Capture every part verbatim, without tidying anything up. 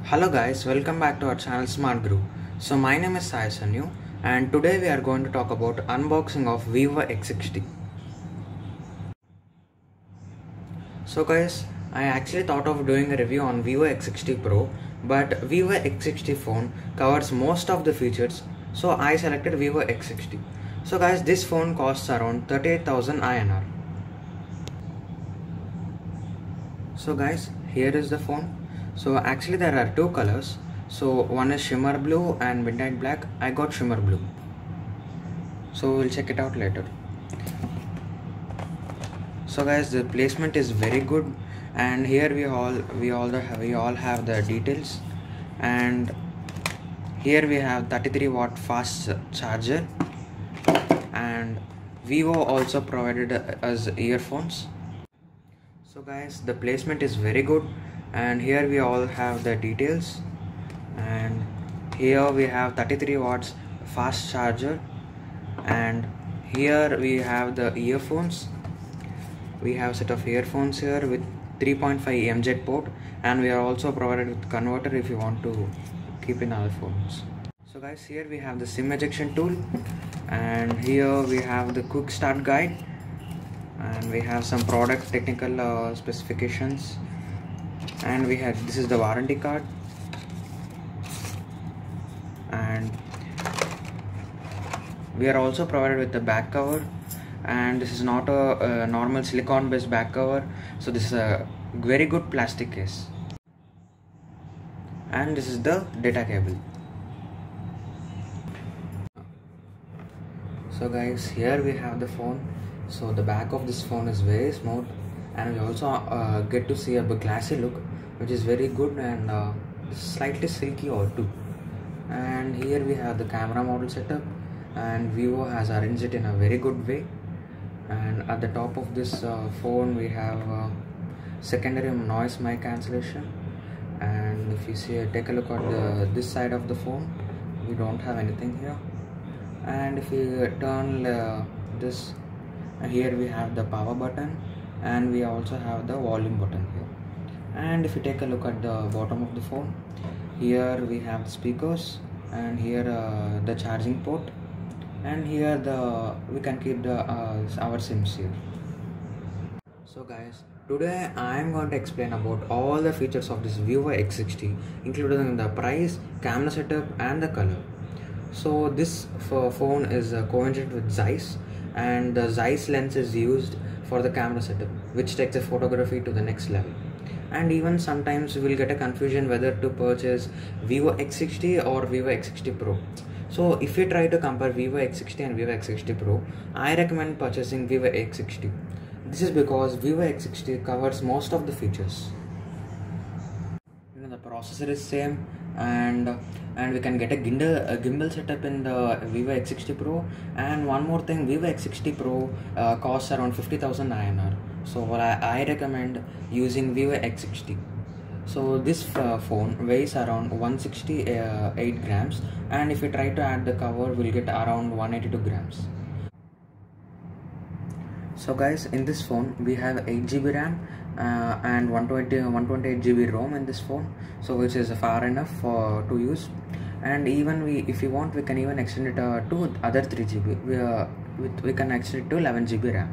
Hello guys, welcome back to our channel Smart Guru. So my name is Sai Sanyu and today we are going to talk about unboxing of Vivo X sixty. So guys, I actually thought of doing a review on Vivo X sixty Pro, but Vivo X sixty phone covers most of the features, so I selected Vivo X sixty. So guys, this phone costs around thirty-eight thousand I N R. So guys, here is the phone. So actually there are two colors. So one is shimmer blue and midnight black. I got shimmer blue. So we'll check it out later. So guys, the placement is very good, and here we all we all the, we all have the details, and here we have thirty-three watt fast charger, and Vivo also provided us earphones. So guys, the placement is very good, and here we all have the details, and here we have thirty-three watts fast charger, and here we have the earphones. We have set of earphones here with three point five M J port, and we are also provided with converter if you want to keep in other phones. So guys, here we have the SIM ejection tool, and here we have the quick start guide, and we have some product technical uh, specifications, and we have this is the warranty card, and we are also provided with the back cover, and this is not a, a normal silicone based back cover, so this is a very good plastic case, and this is the data cable. So guys, here we have the phone. So the back of this phone is very smooth, and we also uh, get to see a glassy look, which is very good, and uh, slightly silky or too. And here we have the camera model setup, and Vivo has arranged it in a very good way. And at the top of this uh, phone we have uh, secondary noise mic cancellation, and if you see, take a look at the, this side of the phone, we don't have anything here. And if you turn uh, this, uh, here we have the power button, and we also have the volume button here. And if you take a look at the bottom of the phone, here we have the speakers, and here uh, the charging port, and here the we can keep the uh, our SIMs here. So guys, today I am going to explain about all the features of this Vivo X sixty, including the price, camera setup, and the color. So this phone is uh, coincident with Zeiss, and the Zeiss lens is used for the camera setup, which takes the photography to the next level. And even sometimes we will get a confusion whether to purchase Vivo X sixty or Vivo X sixty Pro. So if you try to compare Vivo X sixty and Vivo X sixty Pro, I recommend purchasing Vivo X sixty. This is because Vivo X sixty covers most of the features. You know, the processor is same, and and we can get a gimbal, a gimbal setup in the Vivo X sixty Pro. And one more thing, Vivo X sixty Pro uh, costs around fifty thousand I N R. So I, I recommend using Vivo X sixty. So this uh, phone weighs around one hundred sixty-eight grams, and if we try to add the cover, we'll get around one hundred eighty-two grams. So guys, in this phone we have eight G B RAM uh, and one hundred twenty-eight G B ROM in this phone, so which is far enough for to use. And even we, if you want, we can even extend it uh, to other three G B. We, uh, we, we can extend it to eleven G B RAM.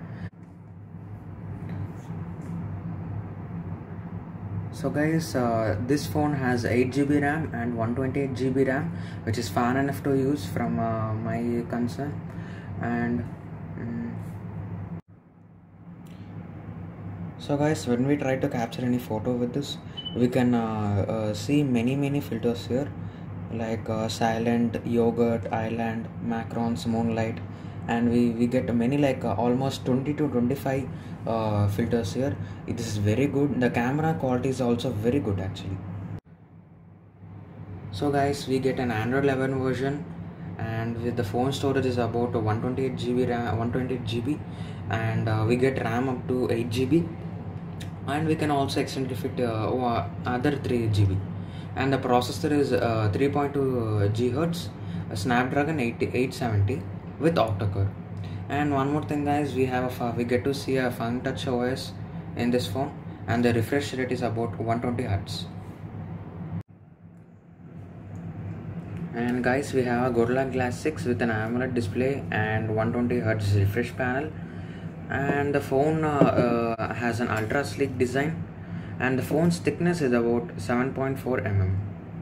So guys, uh, this phone has eight G B RAM and one hundred twenty-eight G B RAM, which is far enough to use from uh, my concern. And um, so guys, when we try to capture any photo with this, we can uh, uh, see many many filters here, like uh, silent, yogurt, island, macrons, moonlight, and we, we get many, like uh, almost twenty to twenty-five uh, filters here. This is very good. The camera quality is also very good actually. So guys, we get an Android eleven version, and with the phone storage is about one hundred twenty-eight G B RAM, one hundred twenty-eight G B, and uh, we get RAM up to eight G B, and we can also extend it fit uh, other three G B. And the processor is uh, three point two gigahertz, Snapdragon eight seventy with octa-core. And one more thing guys, we have a, we get to see a Fun Touch O S in this phone, and the refresh rate is about one hundred twenty hertz. And guys, we have a Gorilla Glass six with an AMOLED display and one hundred twenty hertz refresh panel, and the phone uh, uh, has an ultra sleek design, and the phone's thickness is about seven point four millimeters.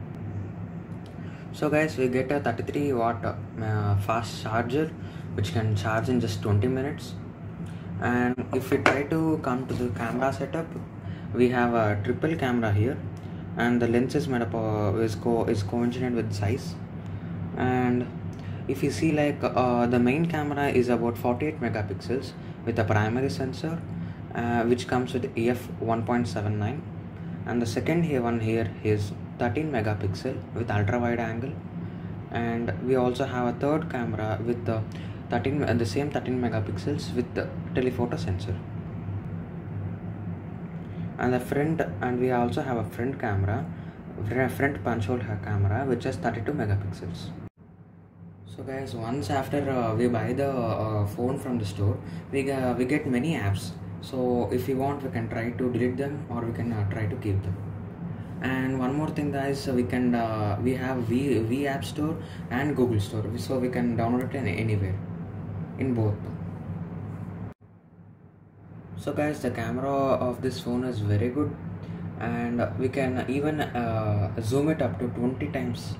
So guys, we get a thirty-three watt uh, fast charger which can charge in just twenty minutes. And if we try to come to the camera setup, we have a triple camera here, and the lens is made up of, is, co is coincident with size. And if you see, like uh, the main camera is about forty-eight megapixels with a primary sensor uh, which comes with E F one point seven nine, and the second here one here is thirteen megapixel with ultra wide angle, and we also have a third camera with the thirteen uh, the same thirteen megapixels with the telephoto sensor, and the front and we also have a front camera front punch hole camera which has thirty-two megapixels. So guys, once after uh, we buy the uh, phone from the store, we, uh, we get many apps. So if you want, we can try to delete them, or we can uh, try to keep them. And one more thing guys, we can uh, we have v, v App Store and Google Store, so we can download it in anywhere in both. So guys, the camera of this phone is very good, and we can even uh, zoom it up to twenty times,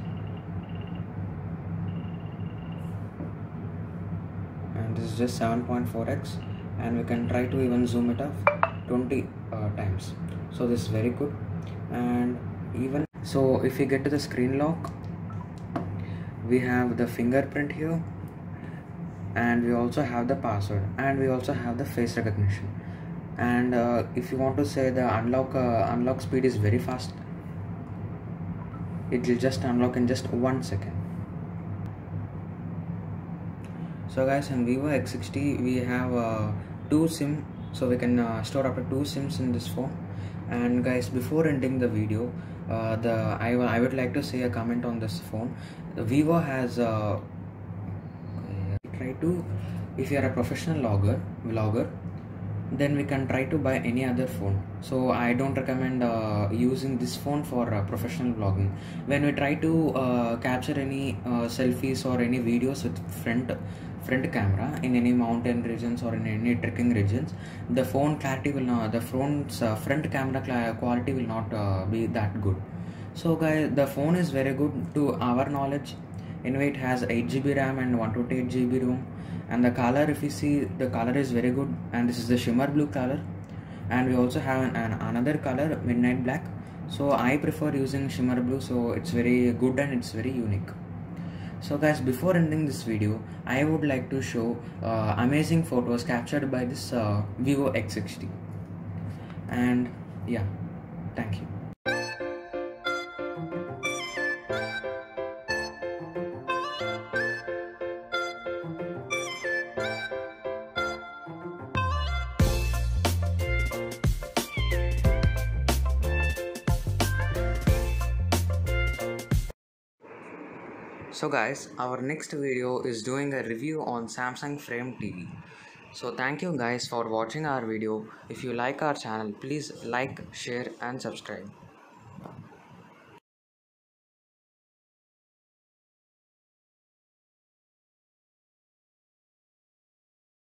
and this is just seven point four x, and we can try to even zoom it up twenty uh, times. So this is very good. And even so, if we get to the screen lock, we have the fingerprint here, and we also have the password, and we also have the face recognition. And uh, if you want to say the unlock uh, unlock speed is very fast, it will just unlock in just one second. So guys, in Vivo X sixty we have uh, two SIM, so we can uh, store up to two SIMs in this phone. And guys, before ending the video, uh, the I, I would like to say a comment on this phone. The Vivo has uh, try to, if you are a professional logger vlogger, then we can try to buy any other phone. So I don't recommend uh, using this phone for uh, professional vlogging. When we try to uh, capture any uh, selfies or any videos with front front camera in any mountain regions or in any trekking regions, the phone clarity will not, the phone's uh, front camera quality will not uh, be that good. So guys, the phone is very good to our knowledge. Anyway, it has eight G B RAM and one hundred twenty-eight G B ROM, and the color, if you see, the color is very good, and this is the shimmer blue color. And we also have an, an another color, midnight black. So I prefer using shimmer blue, so it's very good and it's very unique. So guys, before ending this video, I would like to show uh, amazing photos captured by this uh, Vivo X sixty. And yeah, thank you. So guys, our next video is doing a review on Samsung Frame T V. So thank you guys for watching our video. If you like our channel, please like, share and subscribe.